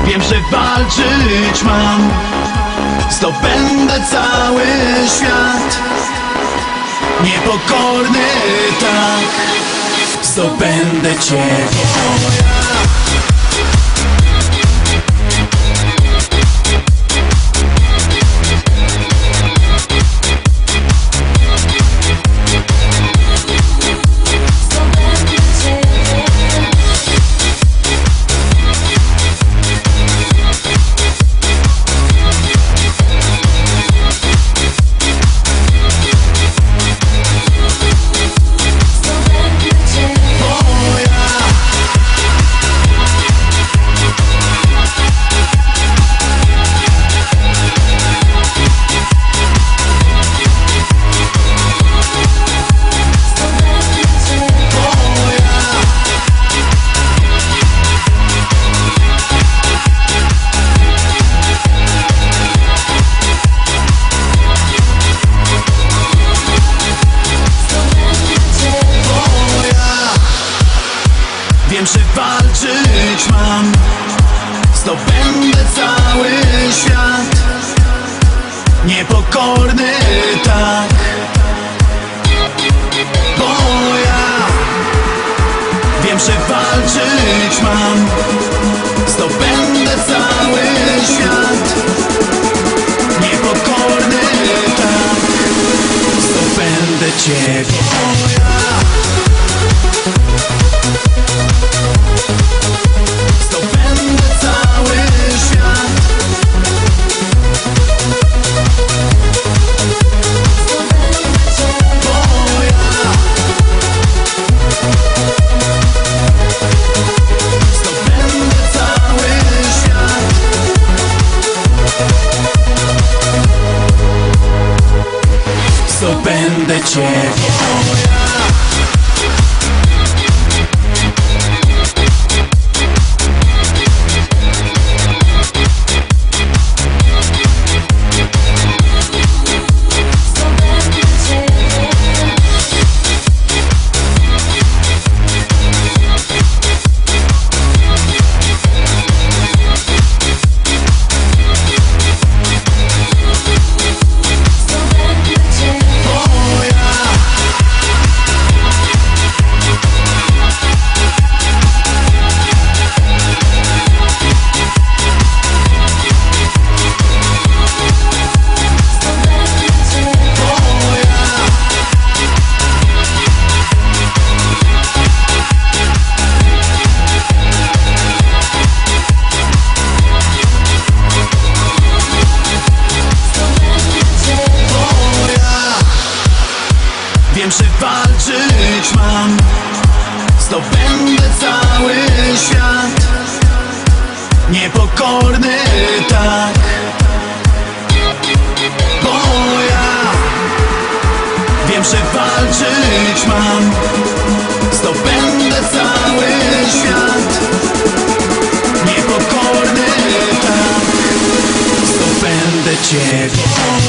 Wiem, że walczyć mam, zdobędę cały świat. Niepokorny tak, zdobędę Ciebie. Wiem, że walczyć mam, zdobędę cały świat. Niepokorny tak, bo ja wiem, że walczyć mam, zdobędę cały świat. Niepokorny tak, zdobędę Ciebie. Zdobędę Ciebie. Wiem, że walczyć mam, zdobędę cały świat. Niepokorny tak, bo ja wiem, że walczyć mam, zdobędę cały świat. Niepokorny tak, zdobędę Ciebie.